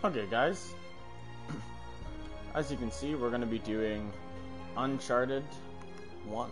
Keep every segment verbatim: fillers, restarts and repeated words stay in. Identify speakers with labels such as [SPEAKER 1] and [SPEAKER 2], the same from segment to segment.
[SPEAKER 1] Okay, guys. As you can see, we're going to be doing Uncharted one.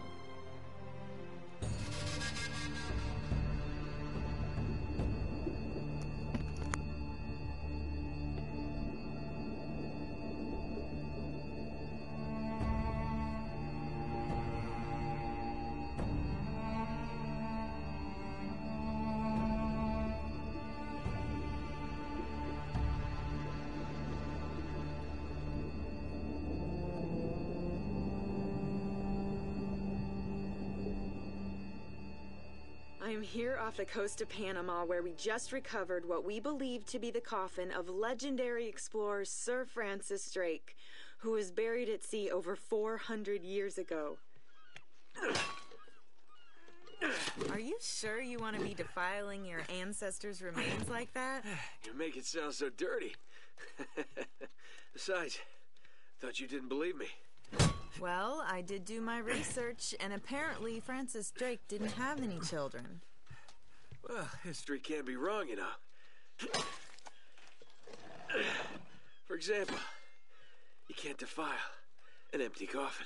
[SPEAKER 2] I am here off the coast of Panama, where we just recovered what we believe to be the coffin of legendary explorer Sir Francis Drake, who was buried at sea over four hundred years ago. Are you sure you want to be defiling your ancestors' remains like that?
[SPEAKER 3] You make it sound so dirty. Besides, thought you didn't believe me.
[SPEAKER 2] Well, I did do my research, and apparently Francis Drake didn't have any children.
[SPEAKER 3] Well, history can't be wrong, you know. For example, you can't defile an empty coffin.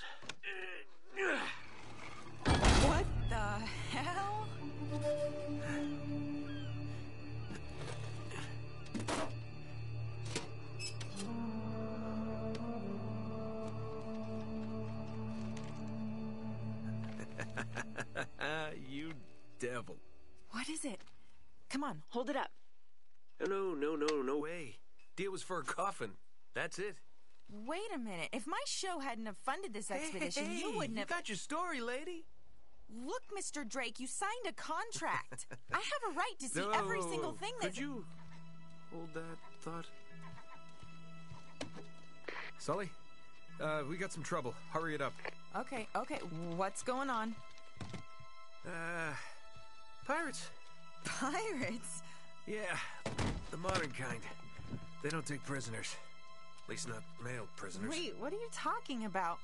[SPEAKER 2] What the hell?
[SPEAKER 3] You devil.
[SPEAKER 2] What is it? Come on, hold it up.
[SPEAKER 3] No, no, no, no way. Deal was for a coffin. That's it.
[SPEAKER 4] Wait a minute. If my show hadn't have funded this expedition,
[SPEAKER 3] hey, hey,
[SPEAKER 4] you wouldn't
[SPEAKER 3] you
[SPEAKER 4] have...
[SPEAKER 3] got your story, lady.
[SPEAKER 4] Look, Mister Drake, you signed a contract. I have a right to see
[SPEAKER 3] No,
[SPEAKER 4] every single thing
[SPEAKER 3] Could
[SPEAKER 4] that's...
[SPEAKER 3] you hold that thought?
[SPEAKER 5] Sully, uh, we got some trouble. Hurry it up.
[SPEAKER 2] Okay, okay, what's going on?
[SPEAKER 3] Uh, pirates.
[SPEAKER 2] Pirates?
[SPEAKER 3] Yeah, the modern kind. They don't take prisoners. At least not male prisoners.
[SPEAKER 2] Wait, what are you talking about?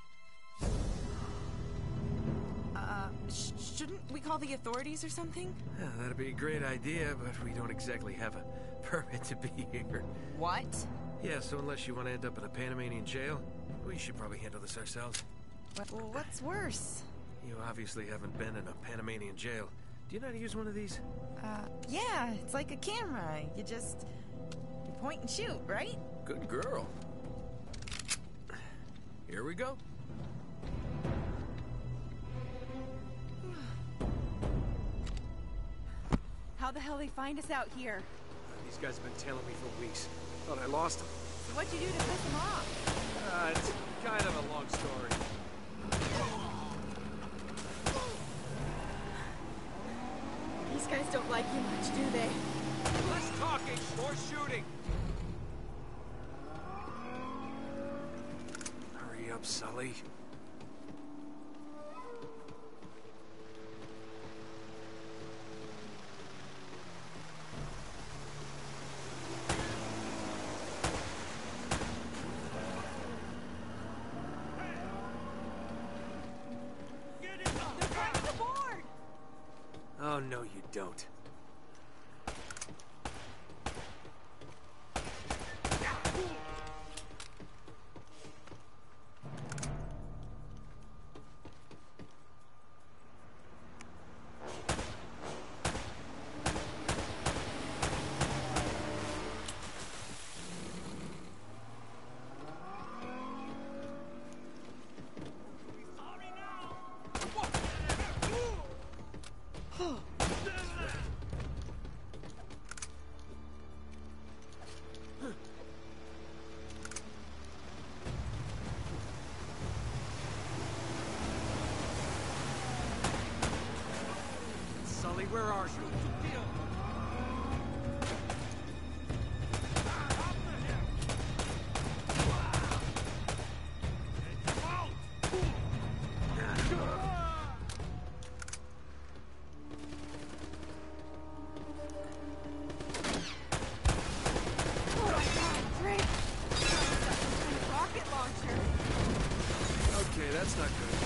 [SPEAKER 2] Uh, sh shouldn't we call the authorities or something?
[SPEAKER 3] Yeah, that'd be a great idea, but we don't exactly have a permit to be here.
[SPEAKER 2] What?
[SPEAKER 3] Yeah, so unless you want to end up in a Panamanian jail, we should probably handle this ourselves.
[SPEAKER 2] Well, what's worse?
[SPEAKER 3] You obviously haven't been in a Panamanian jail. Do you know how to use one of these?
[SPEAKER 2] Uh, yeah, it's like a camera. You just... you point and shoot, right?
[SPEAKER 3] Good girl. Here we go.
[SPEAKER 4] How the hell they find us out here?
[SPEAKER 3] These guys have been tailing me for weeks. Thought I lost them.
[SPEAKER 4] So what'd you do to piss them off?
[SPEAKER 3] Uh, it's kind of a long story.
[SPEAKER 4] These guys don't like you much, do they?
[SPEAKER 3] Less talking, more shooting. Hurry up, Sully. Oh, no, you don't. Sully, where are you?
[SPEAKER 4] Rocket launcher.
[SPEAKER 3] Okay, that's not good.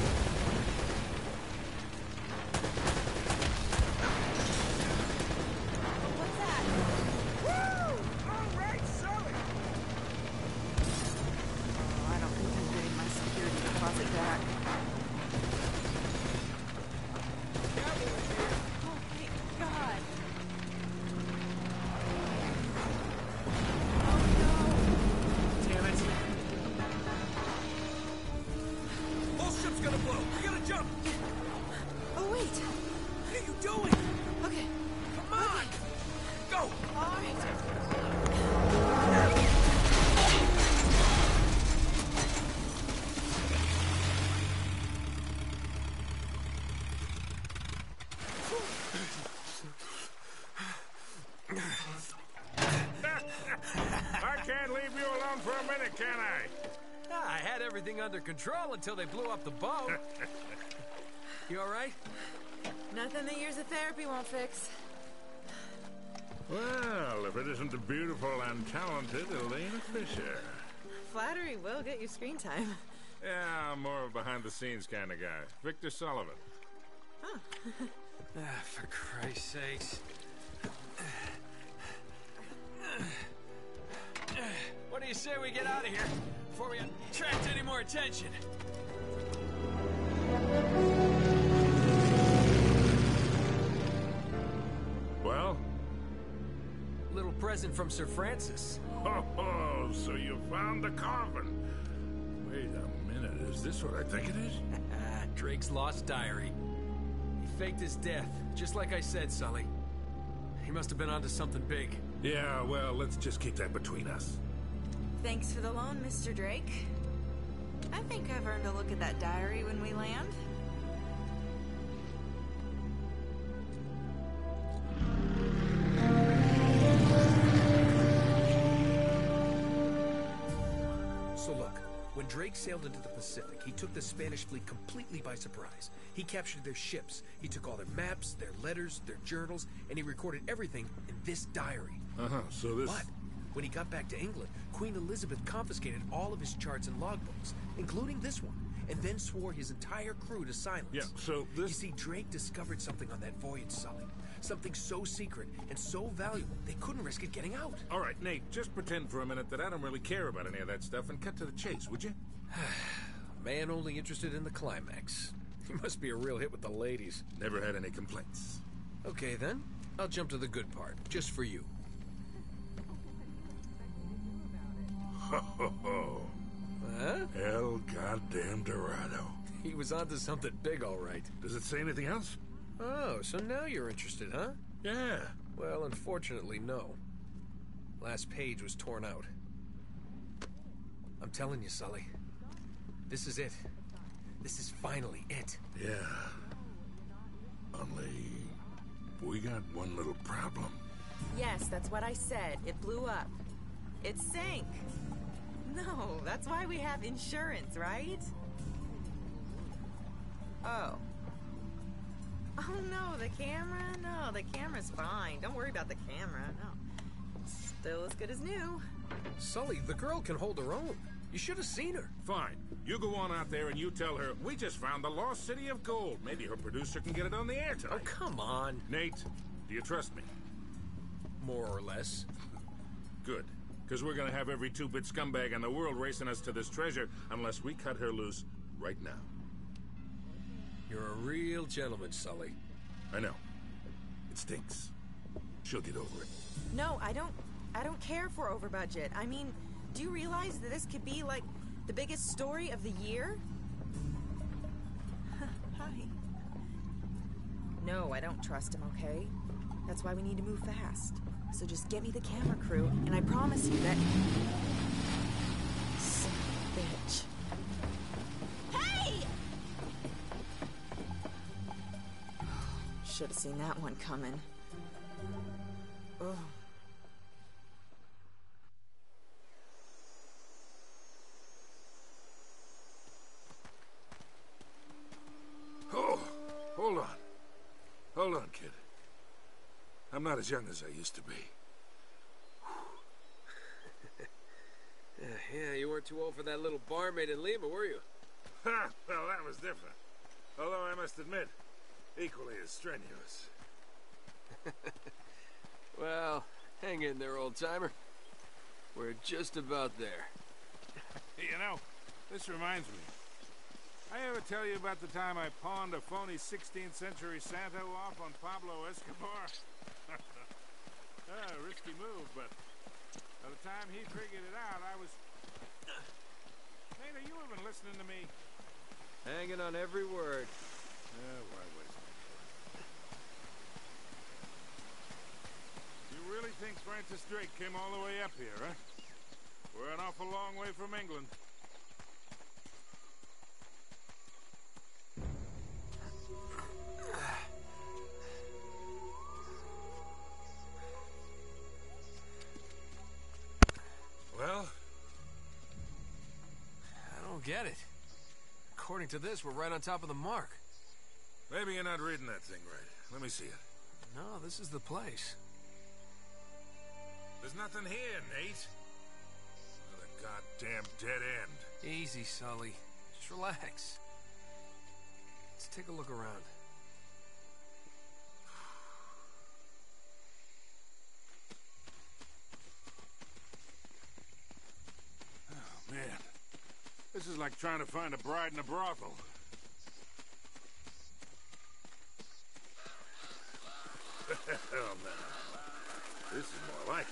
[SPEAKER 6] minute, can I?
[SPEAKER 3] Ah, I had everything under control until they blew up the boat. You all right?
[SPEAKER 2] Nothing that years of therapy won't fix.
[SPEAKER 6] Well, if it isn't the beautiful and talented Elena Fisher.
[SPEAKER 2] Flattery will get you screen time.
[SPEAKER 6] Yeah, I'm more of a behind-the-scenes kind of guy. Victor Sullivan.
[SPEAKER 2] Huh.
[SPEAKER 3] Ah, for Christ's sakes. What do you say we get out of here before we attract any more attention?
[SPEAKER 6] Well?
[SPEAKER 3] Little present from Sir Francis.
[SPEAKER 6] Oh, oh, so you found the coffin. Wait a minute, is this what I think it is?
[SPEAKER 3] Drake's lost diary. He faked his death, just like I said, Sully. He must have been onto something big.
[SPEAKER 6] Yeah, well, let's just keep that between us.
[SPEAKER 2] Thanks for the loan, Mister Drake. I think I've earned a look at that diary when we land.
[SPEAKER 3] So look, when Drake sailed into the Pacific, he took the Spanish fleet completely by surprise. He captured their ships, he took all their maps, their letters, their journals, and he recorded everything in this diary.
[SPEAKER 6] Uh-huh, so this...
[SPEAKER 3] But when he got back to England, Queen Elizabeth confiscated all of his charts and logbooks, including this one, and then swore his entire crew to silence.
[SPEAKER 6] Yeah, so this...
[SPEAKER 3] You see, Drake discovered something on that voyage, Sully. Something so secret and so valuable, they couldn't risk it getting out.
[SPEAKER 6] All right, Nate, just pretend for a minute that I don't really care about any of that stuff and cut to the chase, would you?
[SPEAKER 3] Man only interested in the climax. He must be a real hit with the ladies.
[SPEAKER 6] Never had any complaints.
[SPEAKER 3] Okay, then. I'll jump to the good part, just for you.
[SPEAKER 6] Ho, ho, ho.
[SPEAKER 3] Huh?
[SPEAKER 6] El goddamn Dorado.
[SPEAKER 3] He was onto something big, all right.
[SPEAKER 6] Does it say anything else?
[SPEAKER 3] Oh, so now you're interested, huh?
[SPEAKER 6] Yeah.
[SPEAKER 3] Well, unfortunately, no. Last page was torn out. I'm telling you, Sully. This is it. This is finally it.
[SPEAKER 6] Yeah. Only... we got one little problem.
[SPEAKER 2] Yes, that's what I said. It blew up. It sank. No, that's why we have insurance, right? Oh. Oh no, the camera? No, the camera's fine. Don't worry about the camera, no. Still as good as new.
[SPEAKER 3] Sully, the girl can hold her own. You should have seen her.
[SPEAKER 6] Fine. You go on out there and you tell her, we just found the lost city of gold. Maybe her producer can get it on the air tonight.
[SPEAKER 3] Oh, come on.
[SPEAKER 6] Nate, do you trust me?
[SPEAKER 3] More or less.
[SPEAKER 6] Good. Because we're going to have every two-bit scumbag in the world racing us to this treasure unless we cut her loose right now.
[SPEAKER 3] You're a real gentleman, Sully.
[SPEAKER 6] I know. It stinks. She'll get over it.
[SPEAKER 2] No, I don't... I don't care for over budget. I mean, do you realize that this could be, like, the biggest story of the year? Hi. No, I don't trust him, okay? That's why we need to move fast. So just get me the camera crew, and I promise you that... Son of a bitch. Hey! Should have seen that one coming. Ugh.
[SPEAKER 6] Oh, hold on. Hold on, kid. I'm not as young as I used to be.
[SPEAKER 3] uh, yeah, you weren't too old for that little barmaid in Lima, were you?
[SPEAKER 6] Ha! Well, that was different. Although I must admit, equally as strenuous.
[SPEAKER 3] Well, hang in there, old-timer. We're just about there.
[SPEAKER 6] You know, this reminds me. I ever tell you about the time I pawned a phony sixteenth century Santa off on Pablo Escobar? Ah, risky move, but by the time he figured it out, I was... Nate, are you even listening to me?
[SPEAKER 3] Hanging on every word.
[SPEAKER 6] Uh, why waste it? You really think Francis Drake came all the way up here, huh? We're an awful long way from England. Well,
[SPEAKER 3] it. According to this, we're right on top of the mark.
[SPEAKER 6] Maybe you're not reading that thing right. Let me see it.
[SPEAKER 3] No, this is the place.
[SPEAKER 6] There's nothing here, Nate. Another goddamn dead end.
[SPEAKER 3] Easy, Sully. Just relax. Let's take a look around.
[SPEAKER 6] Oh, man. This is like trying to find a bride in a brothel. Hell no. This is more like it.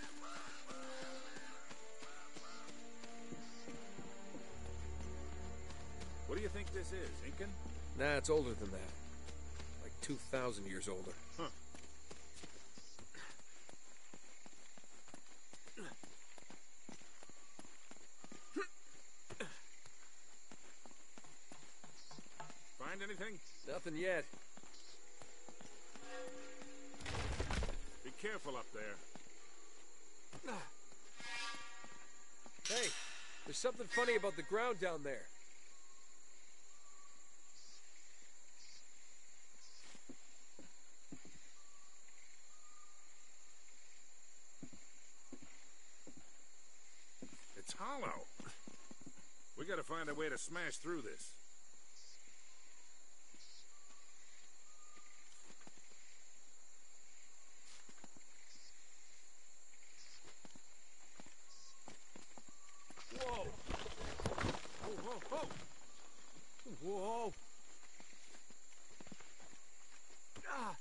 [SPEAKER 6] What do you think this is, Incan?
[SPEAKER 3] Nah, it's older than that. Like two thousand years older.
[SPEAKER 6] Huh. Find anything?
[SPEAKER 3] Nothing yet.
[SPEAKER 6] Be careful up there.
[SPEAKER 3] Hey, there's something funny about the ground down there.
[SPEAKER 6] It's hollow. We gotta find a way to smash through this.
[SPEAKER 3] Whoa! Whoa, whoa, whoa! Whoa! Ah!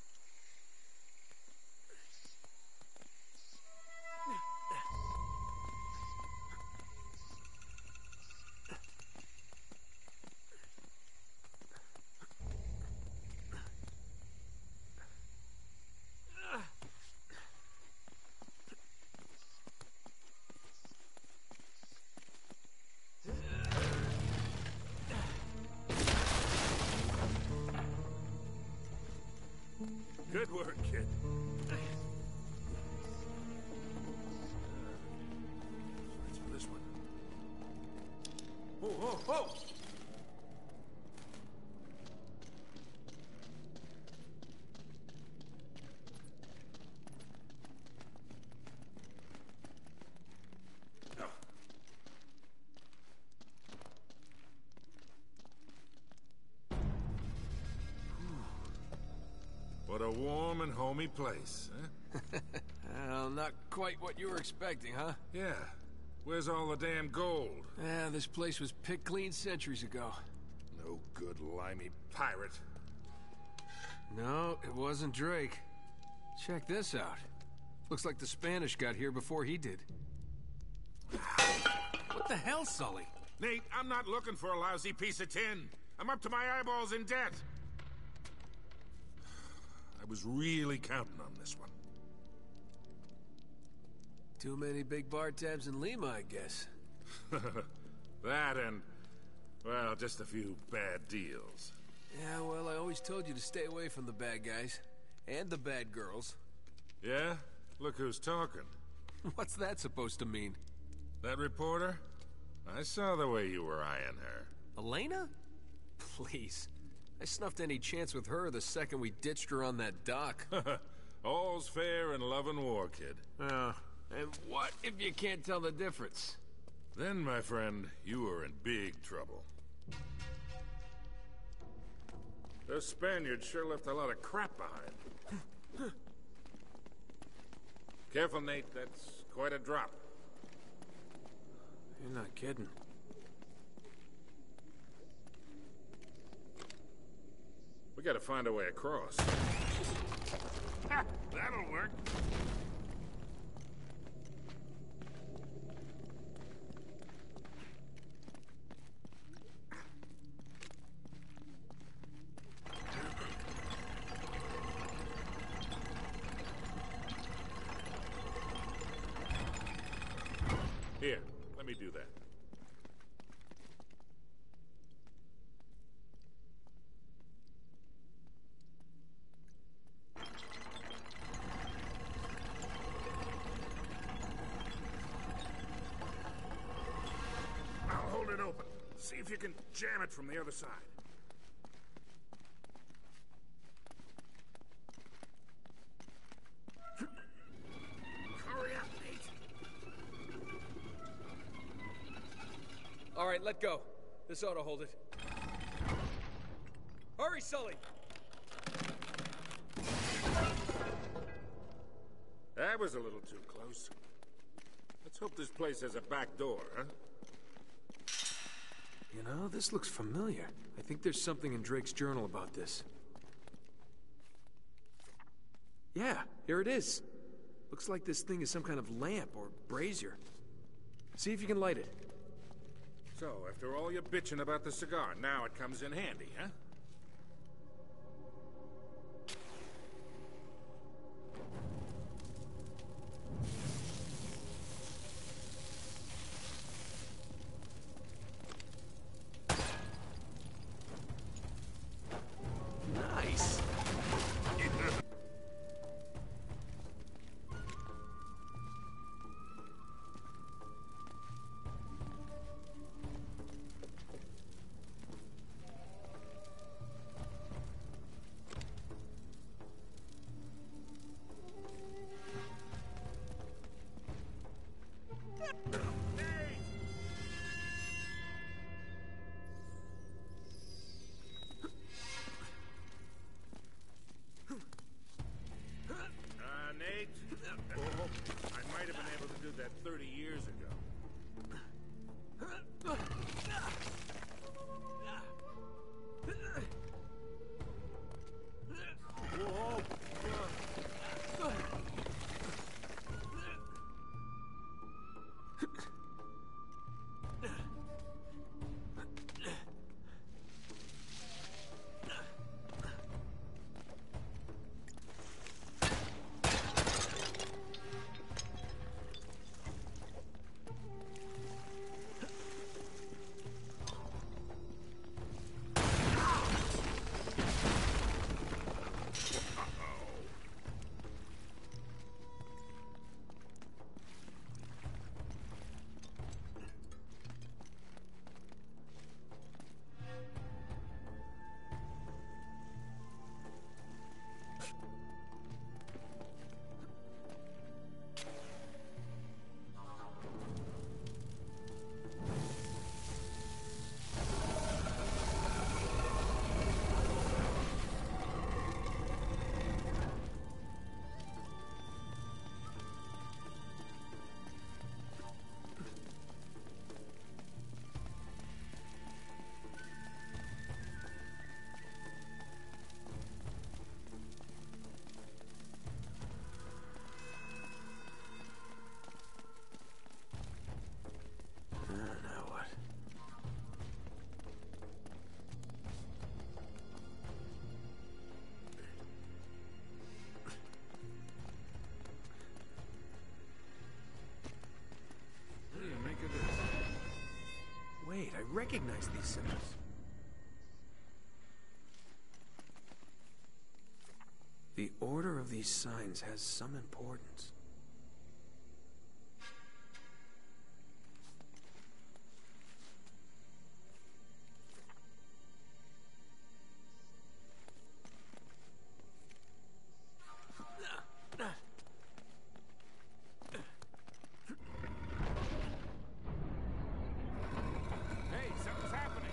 [SPEAKER 6] Good work, kid. That's for this one.
[SPEAKER 3] Whoa, whoa, whoa!
[SPEAKER 6] What a warm and homey place, huh?
[SPEAKER 3] Well, not quite what you were expecting, huh?
[SPEAKER 6] Yeah. Where's all the damn gold?
[SPEAKER 3] Yeah, this place was picked clean centuries ago.
[SPEAKER 6] No good limey pirate.
[SPEAKER 3] No, it wasn't Drake. Check this out. Looks like the Spanish got here before he did. What the hell, Sully?
[SPEAKER 6] Nate, I'm not looking for a lousy piece of tin. I'm up to my eyeballs in debt. I was really counting on this one.
[SPEAKER 3] Too many big bar tabs in Lima, I guess.
[SPEAKER 6] That and, well, just a few bad deals.
[SPEAKER 3] Yeah, well, I always told you to stay away from the bad guys. And the bad girls.
[SPEAKER 6] Yeah? Look who's talking.
[SPEAKER 3] What's that supposed to mean?
[SPEAKER 6] That reporter? I saw the way you were eyeing her.
[SPEAKER 3] Elena? Please. I snuffed any chance with her the second we ditched her on that dock.
[SPEAKER 6] All's fair in love and war, kid.
[SPEAKER 3] Uh, and what if you can't tell the difference?
[SPEAKER 6] Then, my friend, you are in big trouble. Those Spaniards sure left a lot of crap behind. Careful, Nate. That's quite a drop.
[SPEAKER 3] You're not kidding.
[SPEAKER 6] We gotta find a way across. Ha! That'll work. Here, let me do that. See if you can jam it from the other side. Hurry up, Nate.
[SPEAKER 3] All right, let go. This ought to hold it. Hurry, Sully!
[SPEAKER 6] That was a little too close. Let's hope this place has a back door, huh?
[SPEAKER 3] You know, this looks familiar. I think there's something in Drake's journal about this. Yeah, here it is. Looks like this thing is some kind of lamp or brazier. See if you can light it.
[SPEAKER 6] So, after all your bitching about the cigar, now it comes in handy, huh?
[SPEAKER 3] Nice.
[SPEAKER 6] Uh, Nate? Oh, I might have been able to do that thirty years ago.
[SPEAKER 3] Wait, I recognize these symbols. The order of these signs has some importance.
[SPEAKER 6] Hey, something's happening.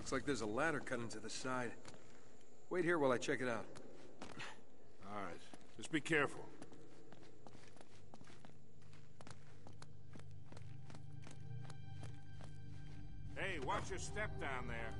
[SPEAKER 5] Looks like there's a ladder cut into the side. Wait here while I check it out.
[SPEAKER 6] All right. Just be careful. Hey, watch your step down there.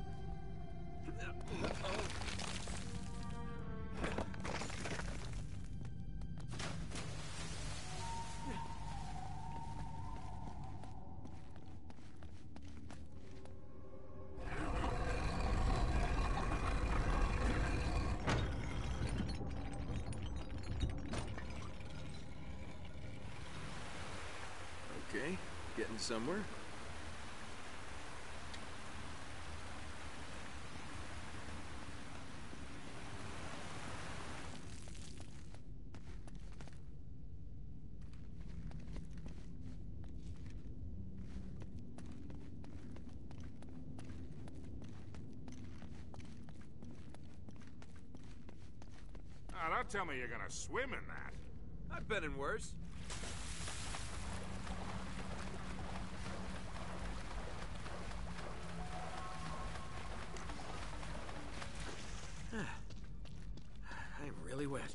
[SPEAKER 5] Okay, getting somewhere.
[SPEAKER 6] Now, don't tell me you're gonna swim in that.
[SPEAKER 5] I've been in worse. I'm really wet.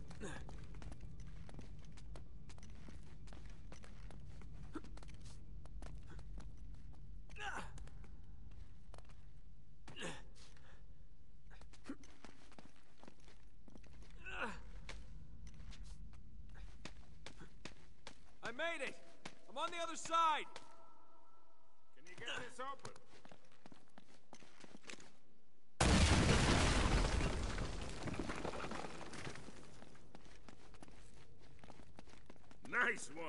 [SPEAKER 5] I made it! I'm on the other side!
[SPEAKER 6] Can you get this open? Nice one!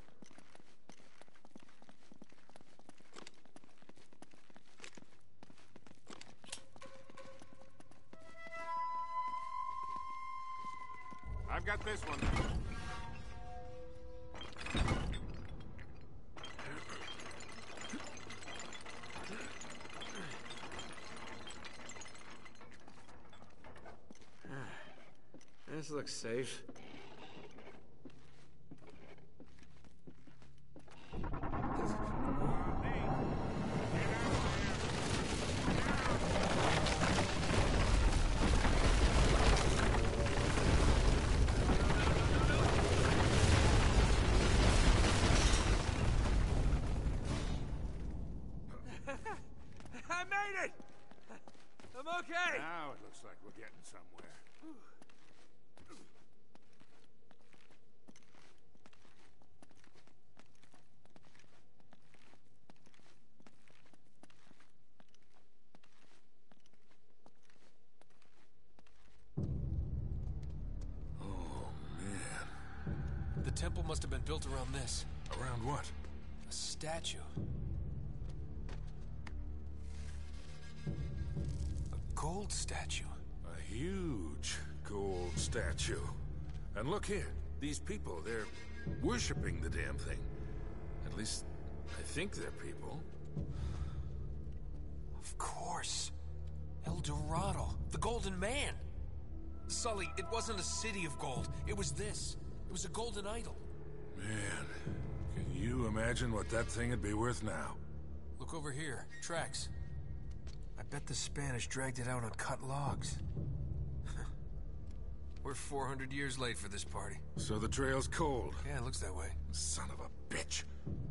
[SPEAKER 6] I've got this one.
[SPEAKER 5] This looks safe. I made it! I'm okay!
[SPEAKER 6] Now it looks like we're getting somewhere.
[SPEAKER 3] The temple must have been built around this.
[SPEAKER 6] Around what?
[SPEAKER 3] A statue. A gold statue.
[SPEAKER 6] A huge gold statue. And look here, these people, they're worshipping the damn thing. At least, I think they're people.
[SPEAKER 3] Of course. El Dorado, the Golden Man. Sully, it wasn't a city of gold. It was this. It was a golden idol.
[SPEAKER 6] Man, can you imagine what that thing would be worth now?
[SPEAKER 3] Look over here. Tracks. I bet the Spanish dragged it out on cut logs. We're four hundred years late for this party.
[SPEAKER 6] So the trail's cold.
[SPEAKER 3] Yeah, it looks that way.
[SPEAKER 6] Son of a bitch.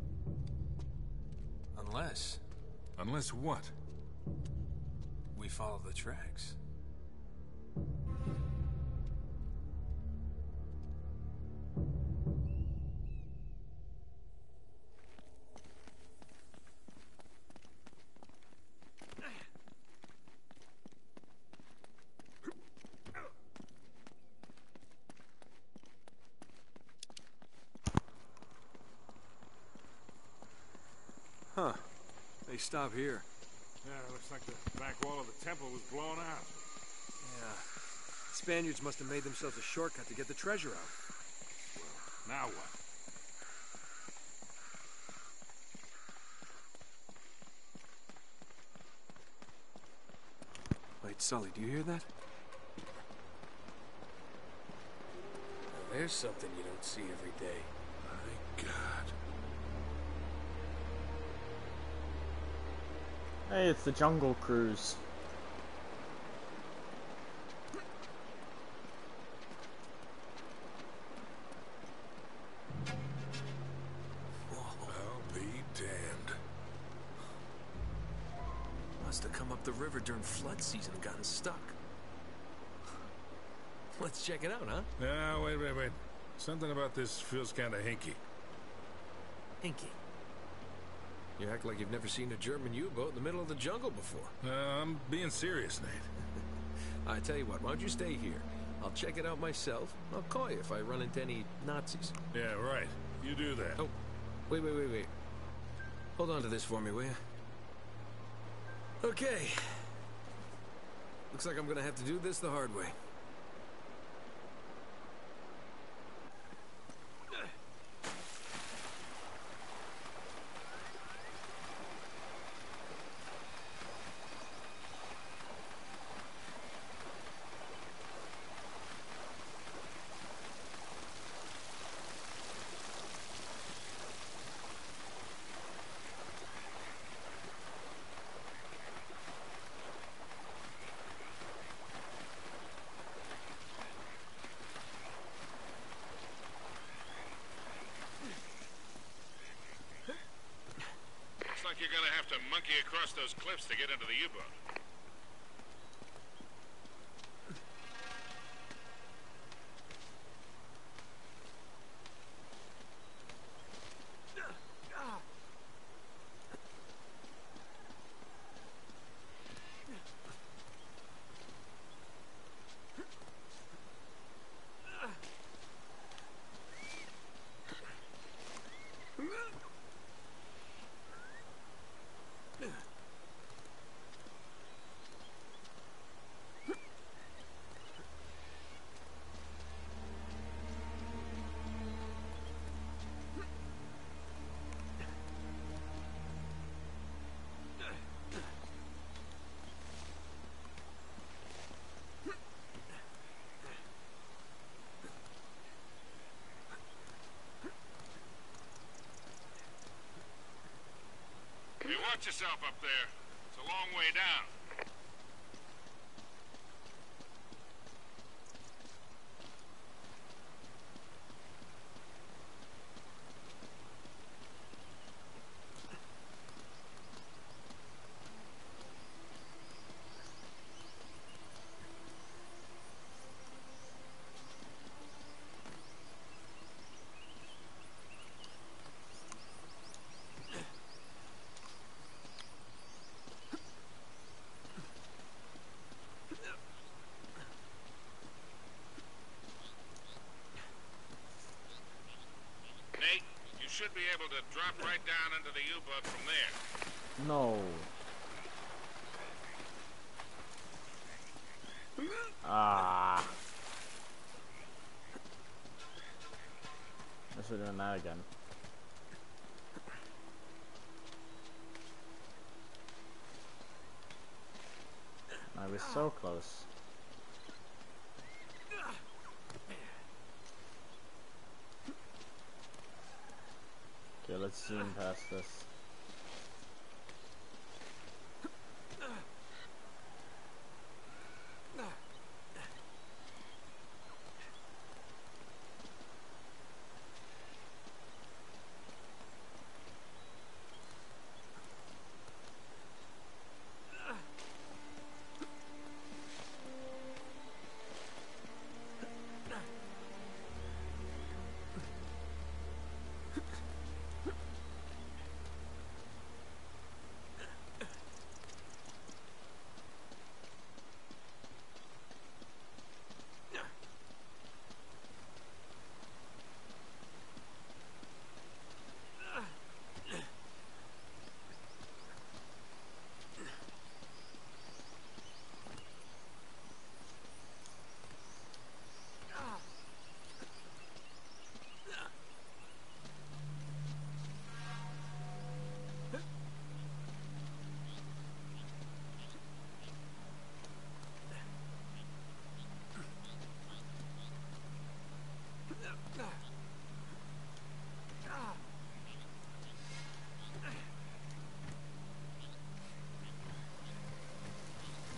[SPEAKER 3] Unless
[SPEAKER 6] Unless what?
[SPEAKER 3] we follow the tracks.
[SPEAKER 5] Huh. They stop here.
[SPEAKER 6] Yeah, it looks like the back wall of the temple was blown out.
[SPEAKER 5] Yeah. Spaniards must have made themselves a shortcut to get the treasure out.
[SPEAKER 6] Well, now what?
[SPEAKER 5] Wait, Sully, do you hear that?
[SPEAKER 3] Now, there's something you don't see every day.
[SPEAKER 6] My God.
[SPEAKER 1] Hey, it's the Jungle Cruise.
[SPEAKER 6] I'll be damned.
[SPEAKER 3] Must have come up the river during flood season and gotten stuck. Let's check it out, huh?
[SPEAKER 6] Now, wait, wait, wait. Something about this feels kind of hinky.
[SPEAKER 3] Hinky. You act like you've never seen a German U-boat in the middle of the jungle before.
[SPEAKER 6] Uh, I'm being serious, Nate.
[SPEAKER 3] I tell you what, why don't you stay here? I'll check it out myself. I'll call you if I run into any Nazis.
[SPEAKER 6] Yeah, right. You do that.
[SPEAKER 3] Oh, wait, wait, wait, wait. Hold on to this for me, will you? Okay. Looks like I'm gonna have to do this the hard way.
[SPEAKER 6] Looks like you're gonna have to monkey across those cliffs to get into the U-boat. Hey, watch yourself up there. It's a long way down. Nate, you should be able to drop right down into the U-boat from there.
[SPEAKER 1] No. Ah. Guess we're doing that again. I was so close. Okay, let's zoom past this.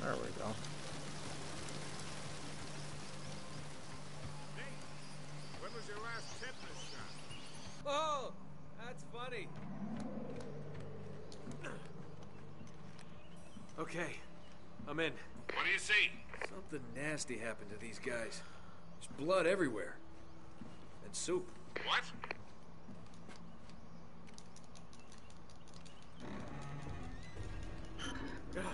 [SPEAKER 1] There we go.
[SPEAKER 6] Hey, when was your last tetanus shot?
[SPEAKER 5] Oh, that's funny. Okay, I'm in.
[SPEAKER 6] What do you see?
[SPEAKER 5] Something nasty happened to these guys. There's blood everywhere. And soup.
[SPEAKER 6] What?
[SPEAKER 5] God.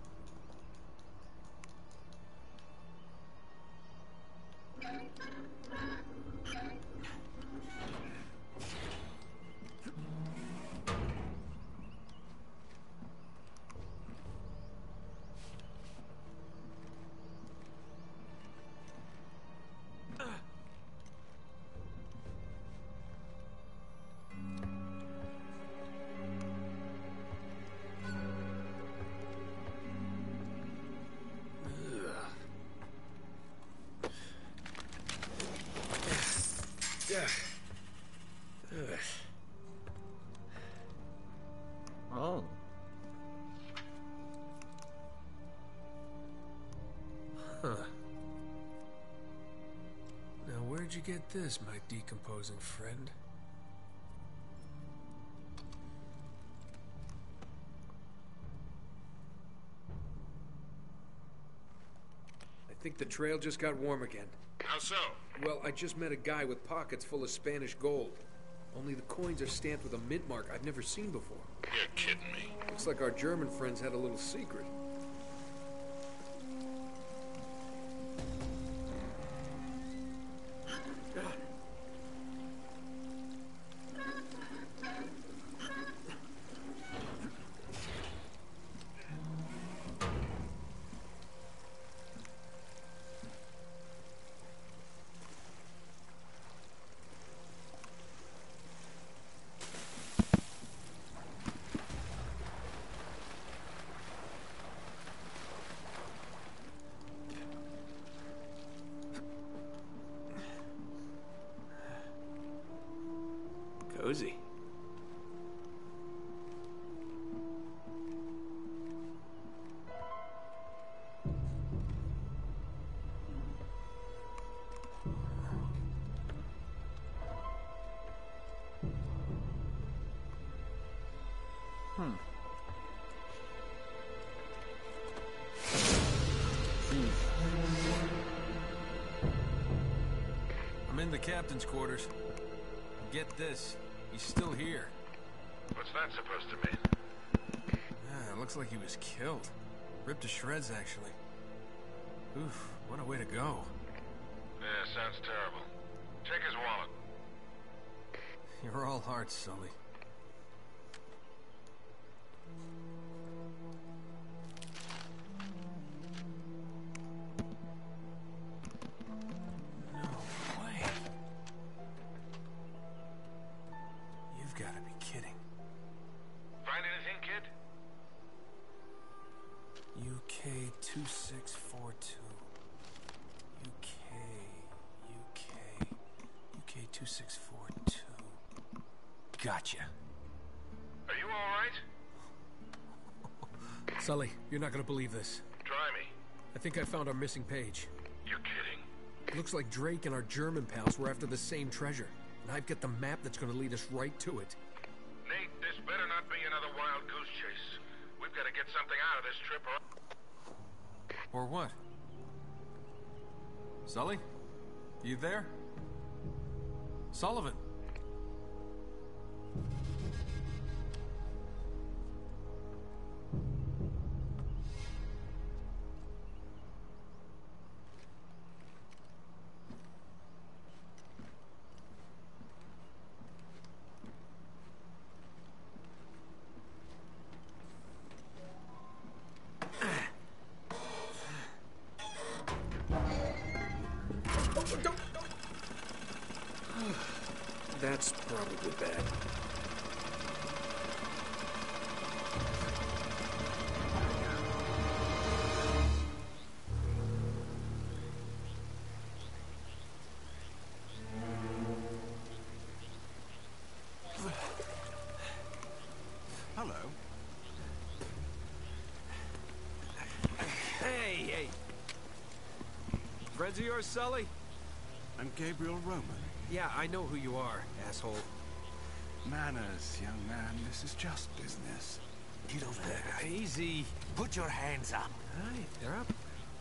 [SPEAKER 5] Yeah. Ugh.
[SPEAKER 1] Oh.
[SPEAKER 5] Huh. Now, where'd you get this, my decomposing friend? I think the trail just got warm again.
[SPEAKER 6] How so?
[SPEAKER 5] Well, I just met a guy with pockets full of Spanish gold. Only the coins are stamped with a mint mark I've never seen before.
[SPEAKER 6] You're kidding me.
[SPEAKER 5] Looks like our German friends had a little secret. Cozy.
[SPEAKER 1] Hmm. Jeez.
[SPEAKER 3] I'm in the captain's quarters. Get this. He's still here.
[SPEAKER 6] What's that supposed to mean?
[SPEAKER 3] Yeah, it looks like he was killed. Ripped to shreds, actually. Oof, what a way to go.
[SPEAKER 6] Yeah, sounds terrible. Check his wallet.
[SPEAKER 3] You're all hearts, Sully. No way. You've got to be kidding.
[SPEAKER 6] Find anything, kid?
[SPEAKER 3] U K two six four two. U K, U K, U K two six four two. Gotcha.
[SPEAKER 6] Are you all right?
[SPEAKER 5] Sully, you're not gonna believe this.
[SPEAKER 6] Try me.
[SPEAKER 5] I think I found our missing page.
[SPEAKER 6] You're kidding.
[SPEAKER 5] It looks like Drake and our German pals were after the same treasure. And I've got the map that's gonna lead us right to it.
[SPEAKER 6] Nate, this better not be another wild goose chase. We've got to get something out of this trip or...
[SPEAKER 3] Or what? Sully? You there? Sullivan?
[SPEAKER 5] That's probably bad.
[SPEAKER 7] Hello.
[SPEAKER 3] Friends of yours, Sully?
[SPEAKER 7] I'm Gabriel Roman.
[SPEAKER 3] Yeah, I know who you are, asshole.
[SPEAKER 7] Manners, young man. This is just business.
[SPEAKER 8] You don't have
[SPEAKER 3] Uh, easy.
[SPEAKER 8] Put your hands up.
[SPEAKER 3] Alright, they're up.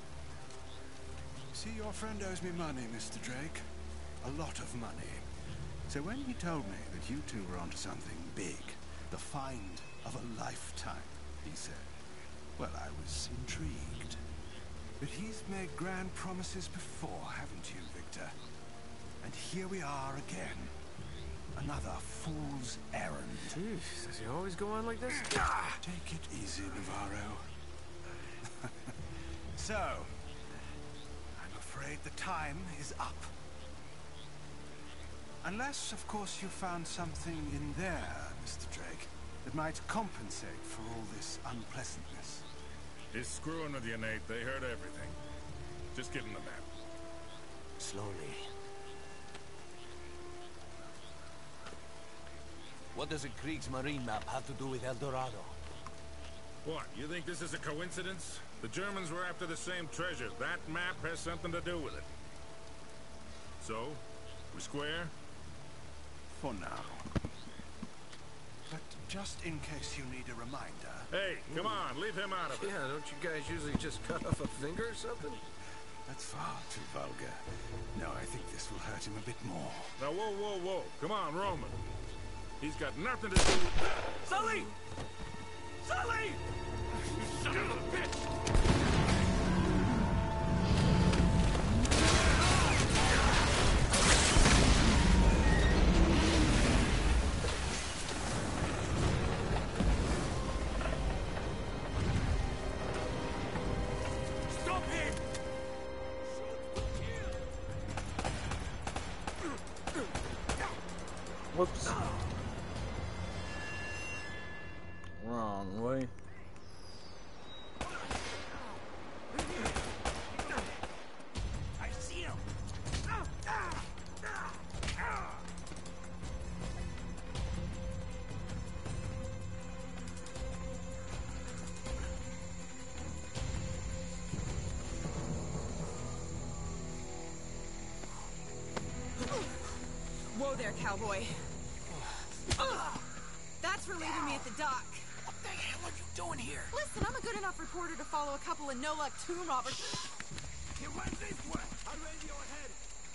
[SPEAKER 7] See, your friend owes me money, Mister Drake. A lot of money. So when he told me that you two were onto something big, the find of a lifetime, he said, well, I was intrigued. But he's made grand promises before, haven't you, Victor? And here we are again. Another fool's errand.
[SPEAKER 3] Jeez, does he always go on like this?
[SPEAKER 7] Take it easy, Navarro. So, I'm afraid the time is up. Unless, of course, you found something in there, Mister Drake, that might compensate for all this unpleasantness.
[SPEAKER 6] He's screwing with you, Nate. They heard everything. Just give him the map.
[SPEAKER 8] Slowly. What does a Kriegsmarine map have to do with El Dorado?
[SPEAKER 6] What, you think this is a coincidence? The Germans were after the same treasure. That map has something to do with it. So, we square?
[SPEAKER 7] For now. But just in case you need a reminder...
[SPEAKER 6] Hey, come on, leave him out of it.
[SPEAKER 3] Yeah, don't you guys usually just cut off a finger or something?
[SPEAKER 7] That's far too vulgar. No, I think this will hurt him a bit more.
[SPEAKER 6] Now, whoa, whoa, whoa. Come on, Roman. He's got nothing to do with...
[SPEAKER 8] Sully! Sully! You son of a bitch! Stop him!
[SPEAKER 1] Whoops. Wrong way.
[SPEAKER 8] I see him!
[SPEAKER 4] Whoa there, cowboy. That's for leaving me at the dock.
[SPEAKER 3] What the hell are you doing here?
[SPEAKER 4] Listen, I'm a good enough reporter to follow a couple of no-luck tomb robbers.
[SPEAKER 8] He went this way! I'll raise your head!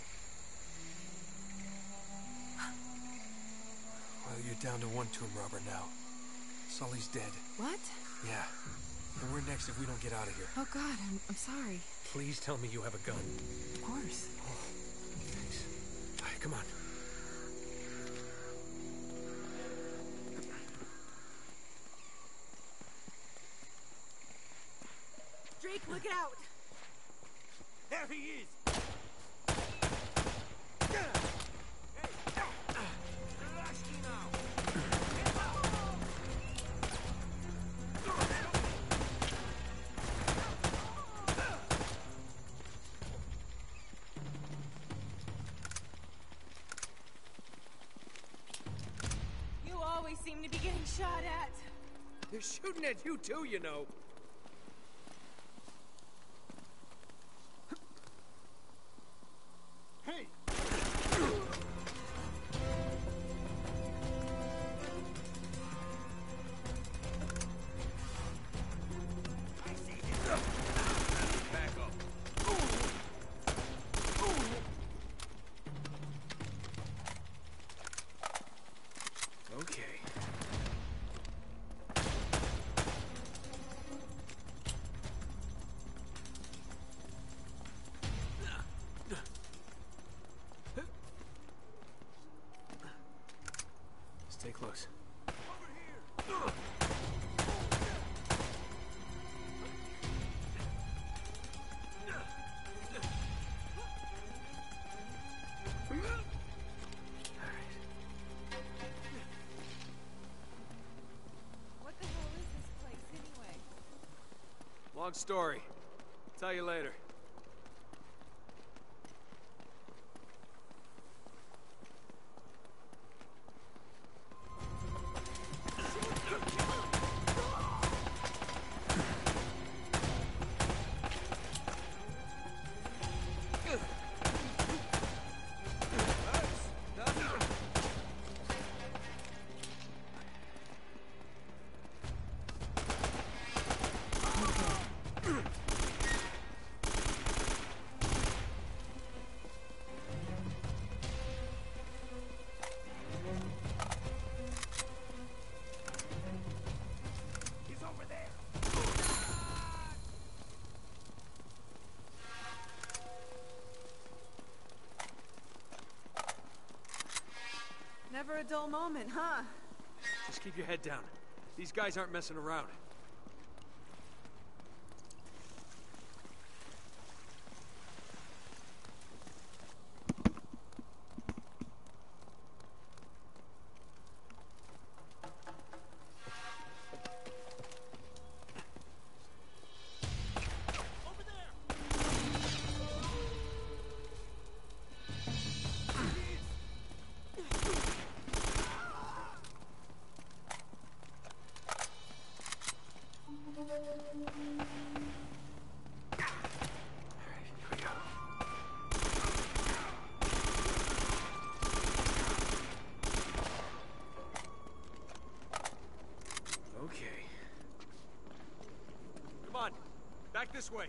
[SPEAKER 3] Well, you're down to one tomb robber now. Sully's dead.
[SPEAKER 4] What?
[SPEAKER 3] Yeah. And we're next if we don't get out of here.
[SPEAKER 4] Oh, God, I'm, I'm sorry.
[SPEAKER 3] Please tell me you have a gun.
[SPEAKER 4] Of course.
[SPEAKER 3] Thanks. All right, come on.
[SPEAKER 4] Drake, look out!
[SPEAKER 8] There he is!
[SPEAKER 4] You always seem to be getting shot at.
[SPEAKER 3] They're shooting at you too, you know.
[SPEAKER 7] Hey!
[SPEAKER 8] Back up.
[SPEAKER 3] Okay. Stay close.
[SPEAKER 4] What the hell is this place, anyway?
[SPEAKER 3] Long story. Tell you later.
[SPEAKER 2] for a dull moment, huh?
[SPEAKER 5] Just keep your head down. These guys aren't messing around. Back this way.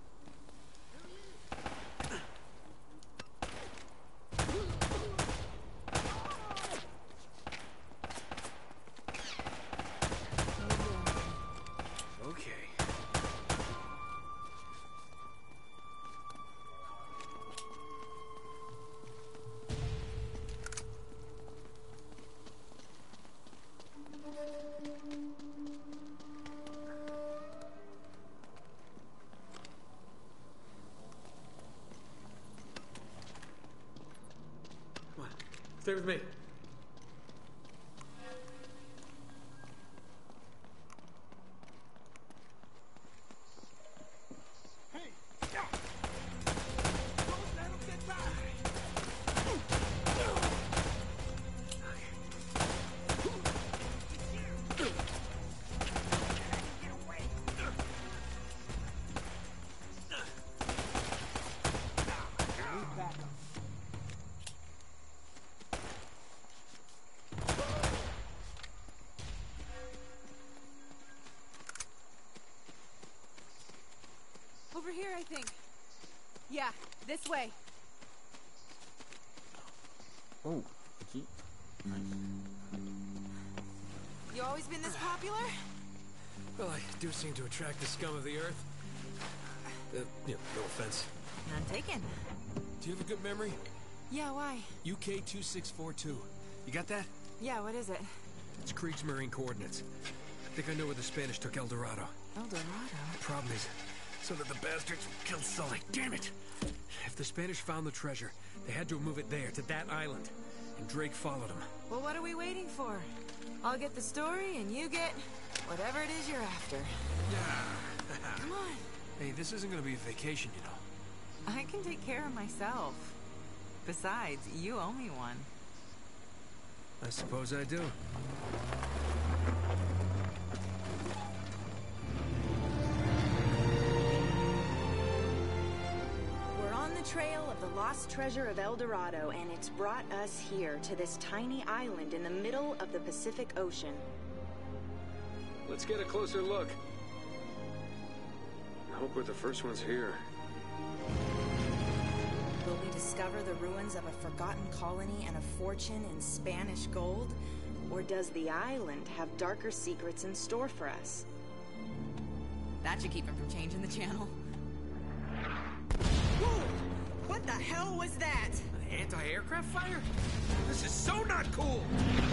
[SPEAKER 5] Okay. Stay with me.
[SPEAKER 8] Hey! Don't let him get by!
[SPEAKER 2] Over here, I think. Yeah, this way.
[SPEAKER 1] Oh, gee. Nice.
[SPEAKER 2] You always been this popular?
[SPEAKER 3] Well, I do seem to attract the scum of the earth. Uh, you know, no offense.
[SPEAKER 4] None taken.
[SPEAKER 3] Do you have a good memory?
[SPEAKER 2] Yeah, why?
[SPEAKER 3] U K two six four two. You got that?
[SPEAKER 2] Yeah, what is it?
[SPEAKER 3] It's Kriegsmarine coordinates. I think I know where the Spanish took El Dorado.
[SPEAKER 2] El Dorado?
[SPEAKER 3] Problem is, so that the bastards killed Sully. Damn it! If the Spanish found the treasure, they had to move it there, to that island. And Drake followed them.
[SPEAKER 2] Well, what are we waiting for? I'll get the story, and you get whatever it is you're after. Come on.
[SPEAKER 3] Hey, this isn't gonna be a vacation, you know.
[SPEAKER 4] I can take care of myself. Besides, you owe me one.
[SPEAKER 3] I suppose I do.
[SPEAKER 2] We're on the trail of the lost treasure of El Dorado, and it's brought us here to this tiny island in the middle of the Pacific Ocean.
[SPEAKER 5] Let's get a closer look. I hope we're the first ones here.
[SPEAKER 2] Will we discover the ruins of a forgotten colony and a fortune in Spanish gold? Or does the island have darker secrets in store for us?
[SPEAKER 4] That should keep him from changing the channel.
[SPEAKER 2] Whoa! What the hell was that?
[SPEAKER 5] An anti-aircraft fire? This is so not cool!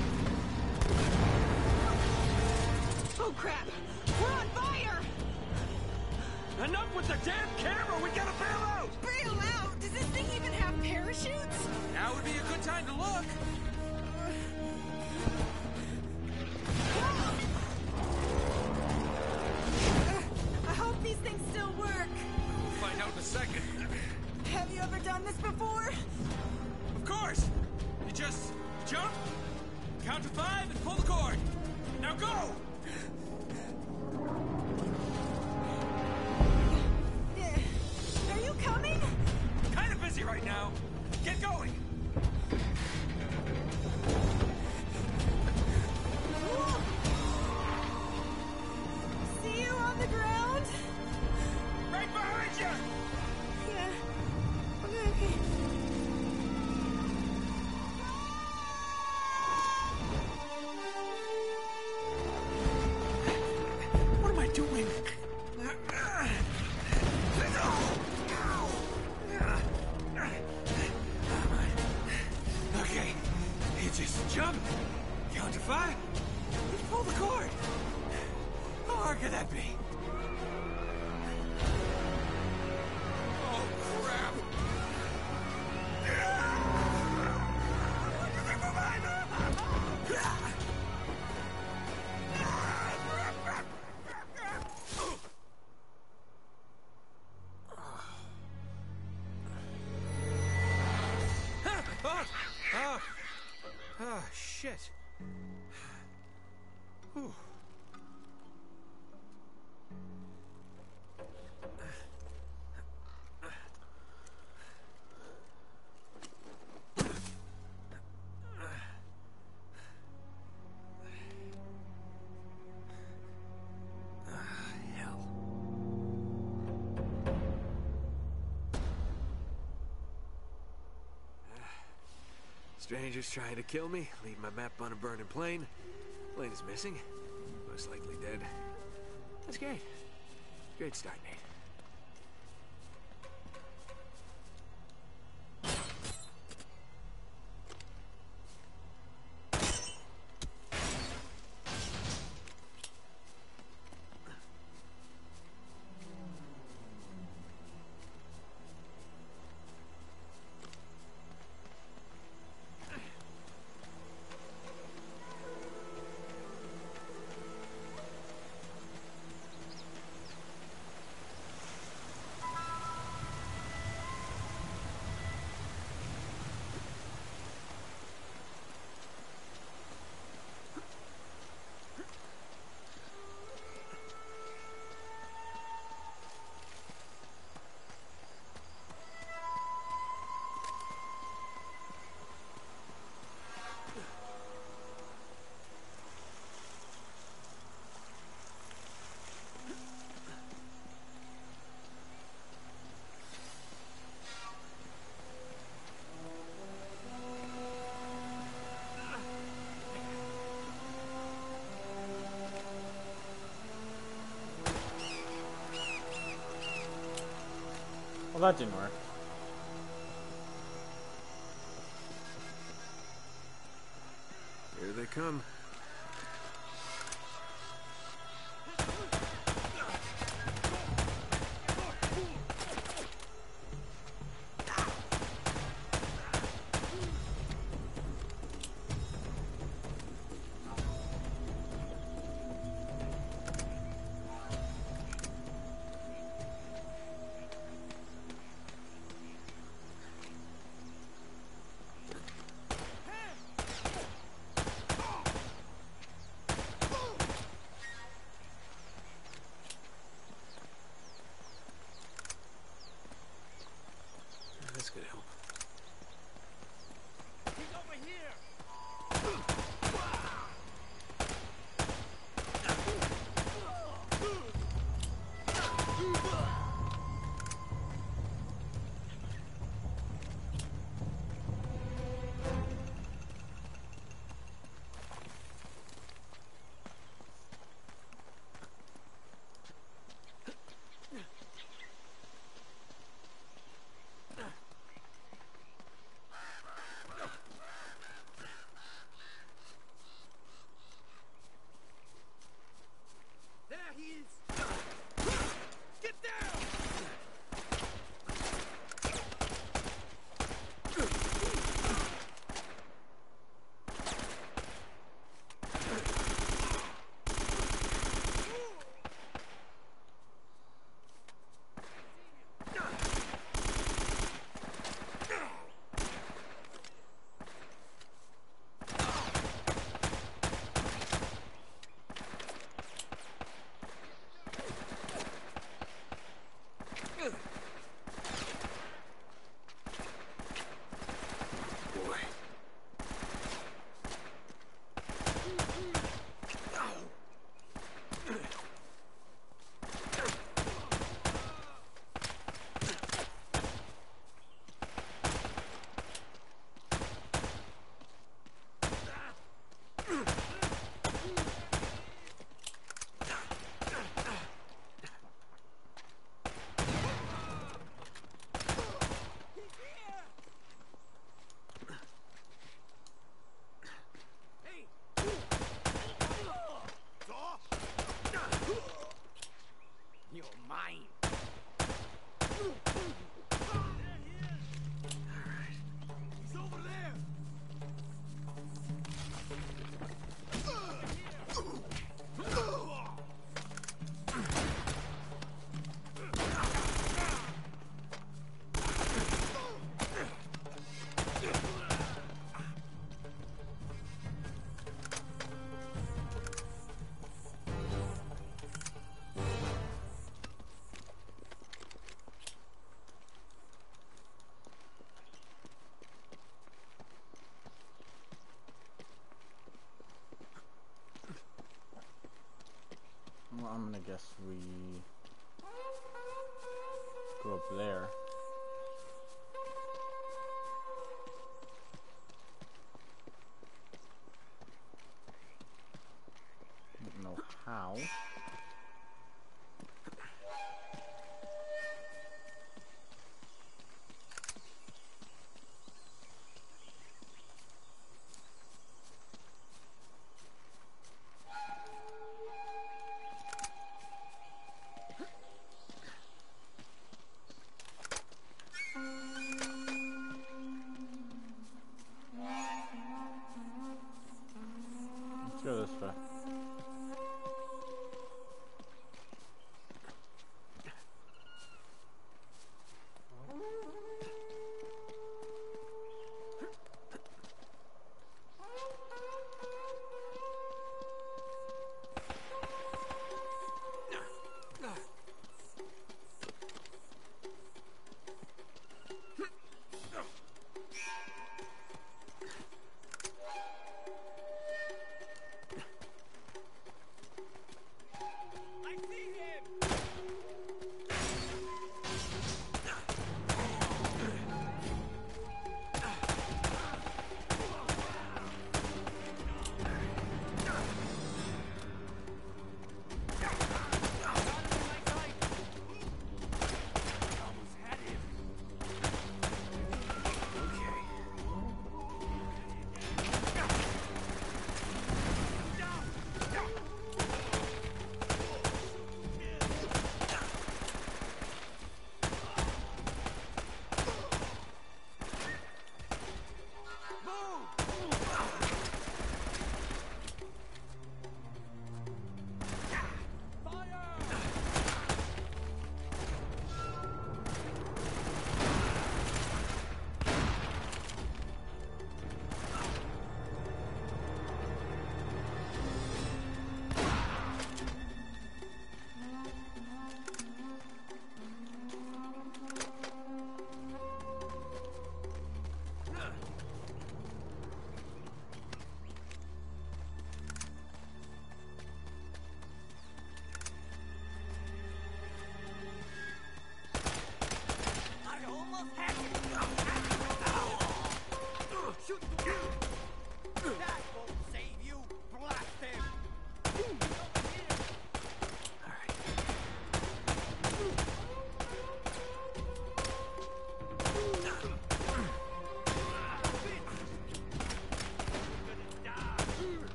[SPEAKER 2] Oh crap! We're on fire!
[SPEAKER 8] Enough with the damn camera! We gotta bail out!
[SPEAKER 2] Bail out? Does this thing even have parachutes?
[SPEAKER 5] Now would be a good time to look.
[SPEAKER 2] I hope these things still work.
[SPEAKER 5] We'll find out in a second.
[SPEAKER 2] Have you ever done this before?
[SPEAKER 5] Of course! You just jump, count to five, and pull the cord. Now go!
[SPEAKER 2] Are you coming?
[SPEAKER 5] Kind of busy right now. Get going!
[SPEAKER 2] See you on the ground?
[SPEAKER 5] Right behind you!
[SPEAKER 2] Yeah. Okay, okay.
[SPEAKER 5] Strangers trying to kill me, leave my map on a burning plane. Plane is missing. Most likely dead. That's great. Great start, Nate.
[SPEAKER 1] Well, that didn't work.
[SPEAKER 5] Here they come. This could help.
[SPEAKER 8] He's over here! There he is! Get down! You're mine. He's over there.
[SPEAKER 1] Well, I'm gonna guess we go up there. Let's go this way.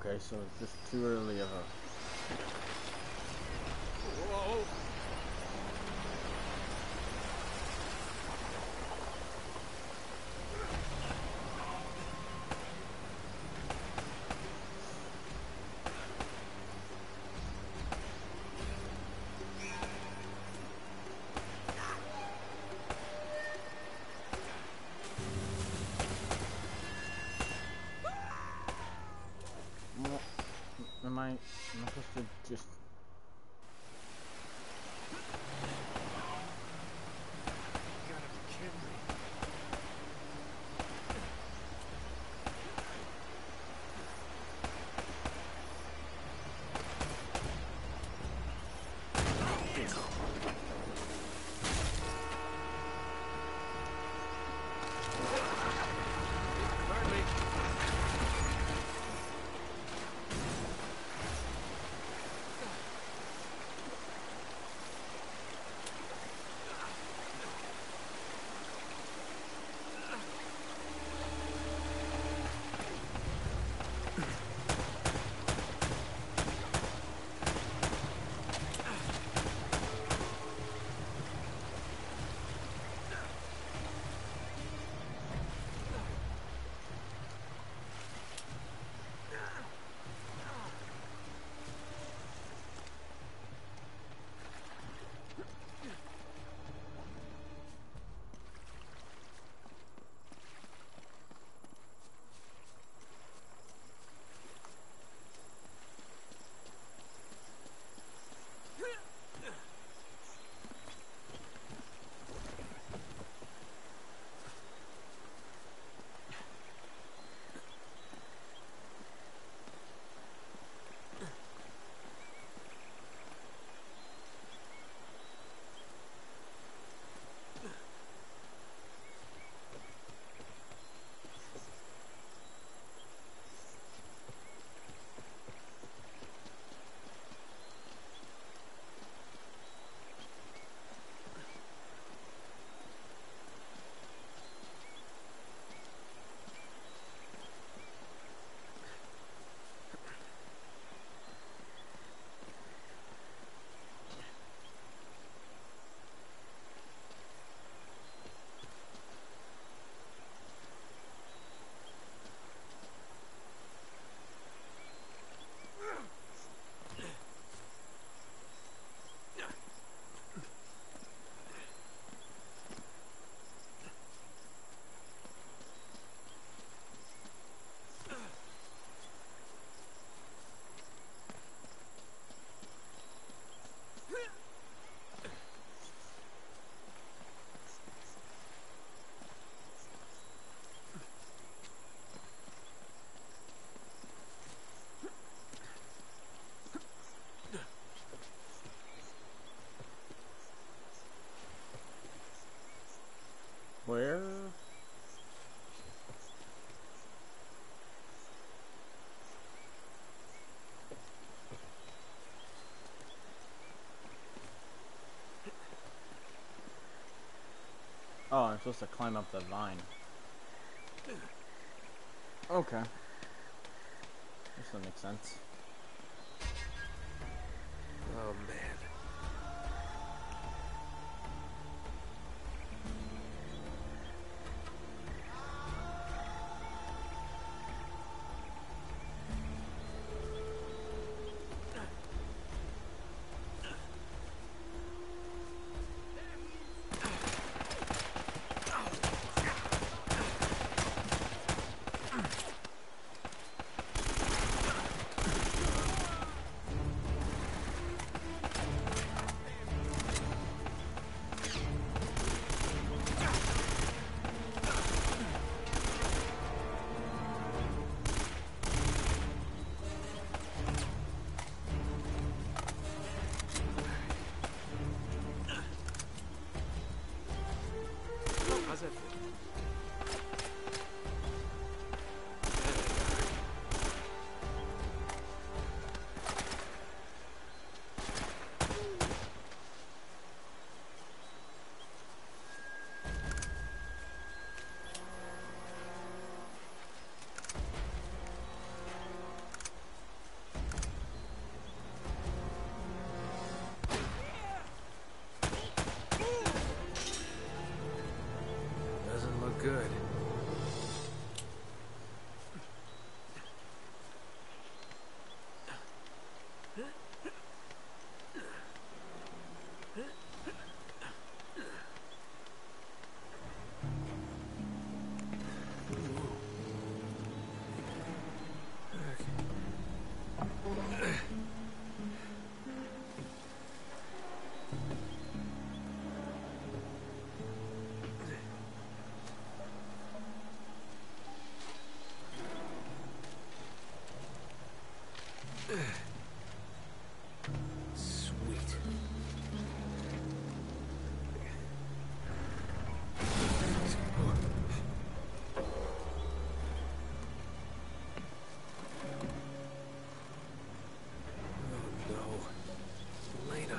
[SPEAKER 1] Okay, so it's just too early of a...
[SPEAKER 8] Whoa!
[SPEAKER 1] Am I, am I supposed to just...
[SPEAKER 5] You gotta be kidding me. Pardon me.
[SPEAKER 1] Where? Oh, I'm supposed to climb up the vine. Okay. This doesn't make sense.
[SPEAKER 5] Oh, man.
[SPEAKER 3] Sweet. Oh no. Elena.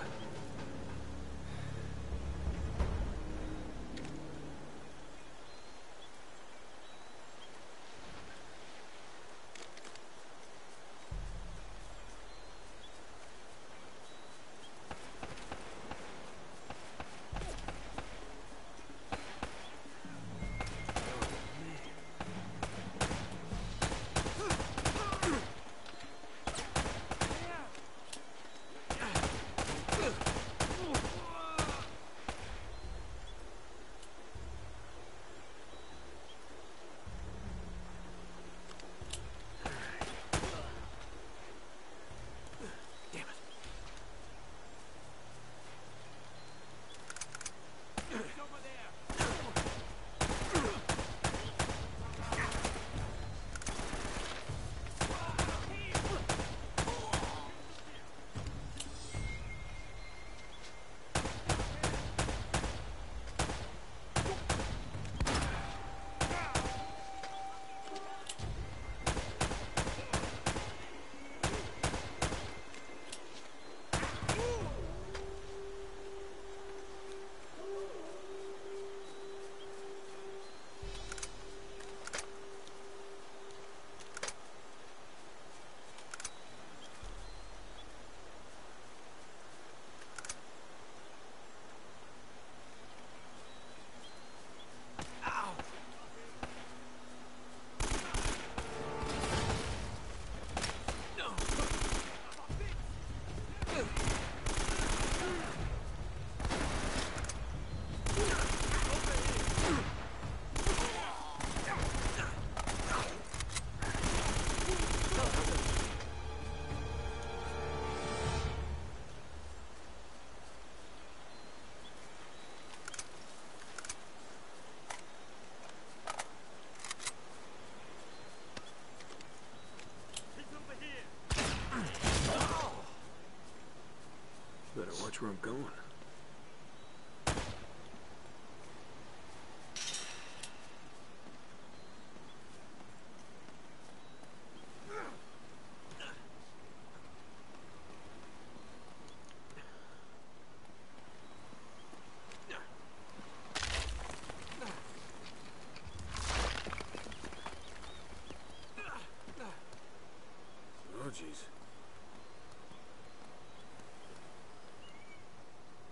[SPEAKER 3] Better watch where I'm going. Oh, jeez.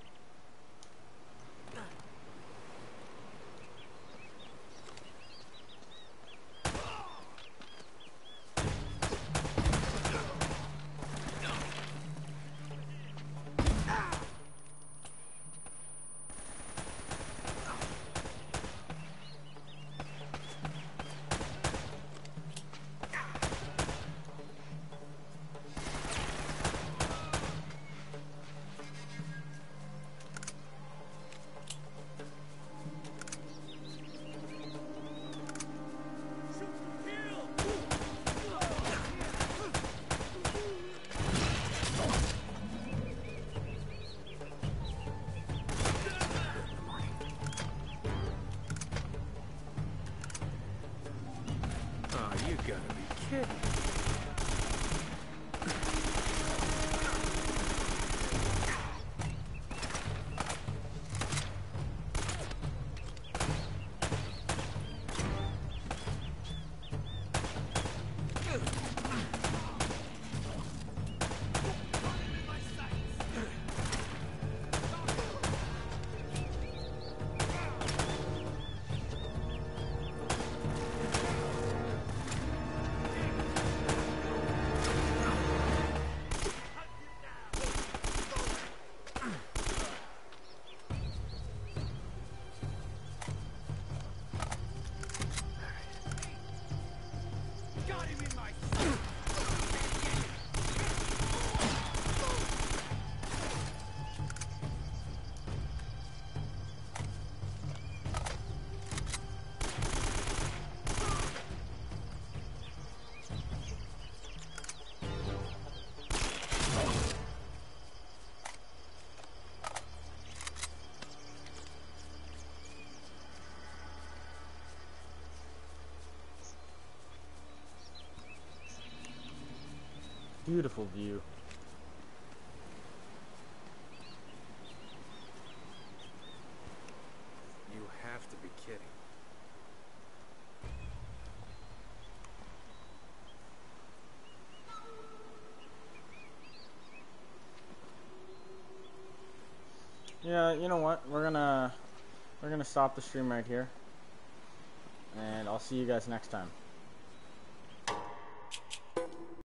[SPEAKER 1] Beautiful view.
[SPEAKER 3] You have to be kidding.
[SPEAKER 1] Yeah, you know what? We're gonna we're gonna stop the stream right here, and I'll see you guys next time.